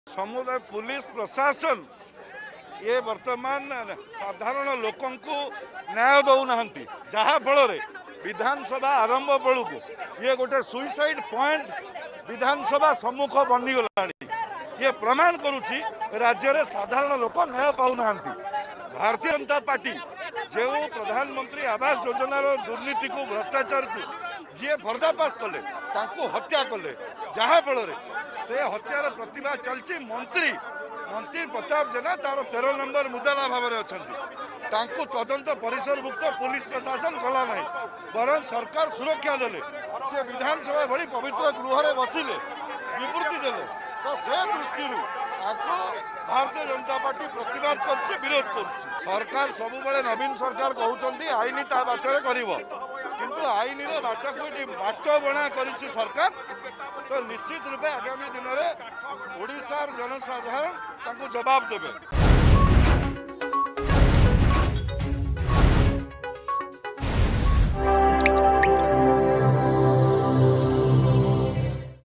समुदाय पुलिस प्रशासन ये वर्तमान साधारण लोक न्याय दौना जहा फल विधानसभा आरंभ बेलू ये गोटे सुइसाइड पॉइंट विधानसभा सम्मुख बनीगला ये प्रमाण करुच्ची राज्य में साधारण लोक न्याय पाऊना। भारतीय जनता पार्टी जो प्रधानमंत्री आवास योजनार दुर्नीति को भ्रष्टाचार को जी पर्दाफाश कले हत्या कले जहाँफल से हत्यार प्रतिभा चलती मंत्री प्रताप जेना तार 13 नंबर मुदाला भाव में अच्छा तदंत परिसरभुक्त पुलिस प्रशासन कला ना बरं सरकार सुरक्षा देले से विधानसभा भली पवित्र गृह बसिले विवृत्ति देले तो से दृष्टि भारतीय जनता पार्टी प्रतिवाद कर विरोध कर सरकार सब नवीन सरकार कहते आईन ता बाटर किंतु आईन बाट को बाट बना कर सरकार तो निश्चित रूपे आगामी दिन में ओडिशार जनसाधारण जवाब देवे।